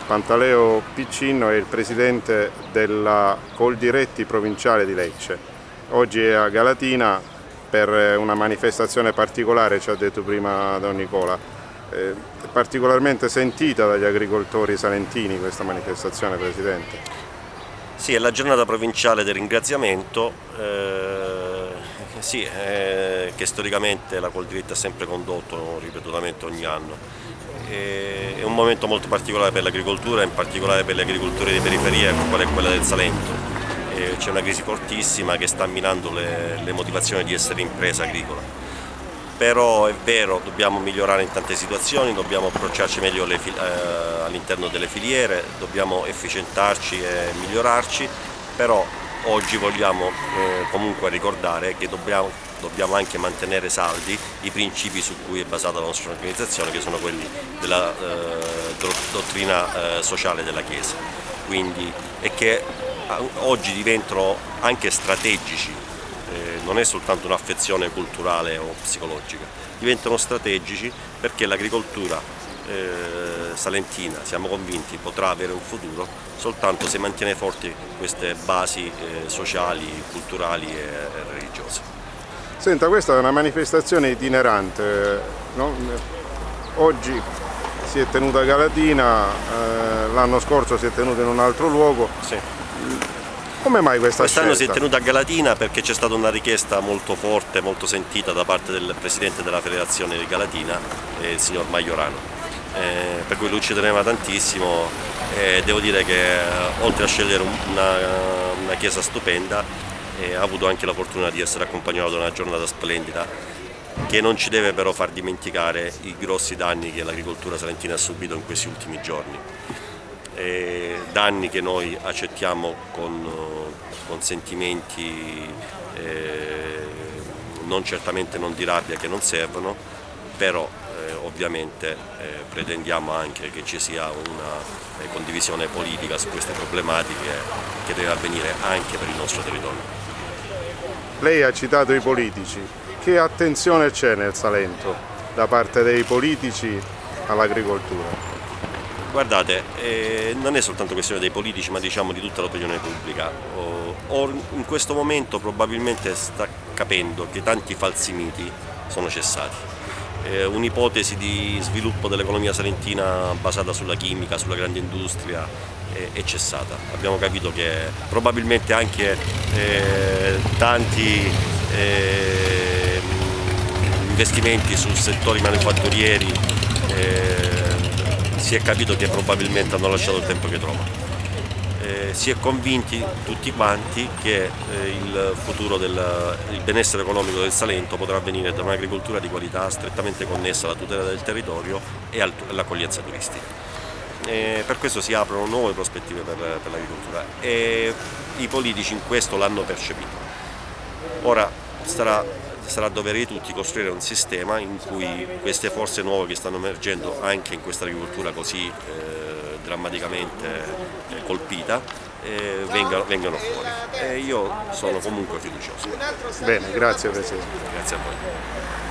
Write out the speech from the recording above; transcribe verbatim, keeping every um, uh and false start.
Pantaleo Piccinno è il presidente della Coldiretti provinciale di Lecce. Oggi è a Galatina per una manifestazione particolare, ci ha detto prima Don Nicola. È particolarmente sentita dagli agricoltori salentini questa manifestazione, Presidente. Sì, è la giornata provinciale del ringraziamento, eh, sì, eh, che storicamente la Coldiretti ha sempre condotto ripetutamente ogni anno. È un momento molto particolare per l'agricoltura, in particolare per le agricolture di periferia, quale è quella del Salento. C'è una crisi fortissima che sta minando le, le motivazioni di essere impresa agricola. Però è vero, dobbiamo migliorare in tante situazioni, dobbiamo approcciarci meglio eh, all'interno delle filiere, dobbiamo efficientarci e migliorarci, però oggi vogliamo eh, comunque ricordare che dobbiamo, dobbiamo anche mantenere saldi i principi su cui è basata la nostra organizzazione, che sono quelli della eh, dottrina eh, sociale della Chiesa. Quindi, e che oggi diventano anche strategici, eh, non è soltanto un'affezione culturale o psicologica, diventano strategici perché l'agricoltura eh, salentina, siamo convinti, potrà avere un futuro soltanto se mantiene forti queste basi eh, sociali, culturali e religiose. Senta, questa è una manifestazione itinerante, no? Oggi si è tenuta a Galatina, eh, l'anno scorso si è tenuta in un altro luogo. Sì. Come mai questa scelta? Quest'anno si è tenuta a Galatina perché c'è stata una richiesta molto forte, molto sentita da parte del Presidente della Federazione di Galatina, eh, il signor Majorano, eh, per cui lui ci teneva tantissimo e devo dire che eh, oltre a scegliere una, una chiesa stupenda, eh, ha avuto anche la fortuna di essere accompagnato da una giornata splendida, che non ci deve però far dimenticare i grossi danni che l'agricoltura salentina ha subito in questi ultimi giorni. Eh, danni che noi accettiamo con, con sentimenti eh, non certamente non di rabbia, che non servono, però eh, ovviamente eh, pretendiamo anche che ci sia una eh, condivisione politica su queste problematiche che deve avvenire anche per il nostro territorio. Lei ha citato i politici, che attenzione c'è nel Salento da parte dei politici all'agricoltura? Guardate, eh, non è soltanto questione dei politici, ma diciamo di tutta l'opinione pubblica. O, o in questo momento probabilmente sta capendo che tanti falsi miti sono cessati. Eh, Un'ipotesi di sviluppo dell'economia salentina basata sulla chimica, sulla grande industria, eh, è cessata. Abbiamo capito che probabilmente anche eh, tanti eh, investimenti su settori manifatturieri eh, si è capito che probabilmente hanno lasciato il tempo che trova. Eh, si è convinti tutti quanti che eh, il futuro del il benessere economico del Salento potrà venire da un'agricoltura di qualità strettamente connessa alla tutela del territorio e al, all'accoglienza turistica. Eh, per questo si aprono nuove prospettive per, per l'agricoltura e i politici in questo l'hanno percepito. Ora starà sarà dovere di tutti costruire un sistema in cui queste forze nuove che stanno emergendo anche in questa agricoltura così eh, drammaticamente eh, colpita eh, vengano, vengano fuori. E io sono comunque fiducioso. Bene, grazie Presidente. Grazie a voi.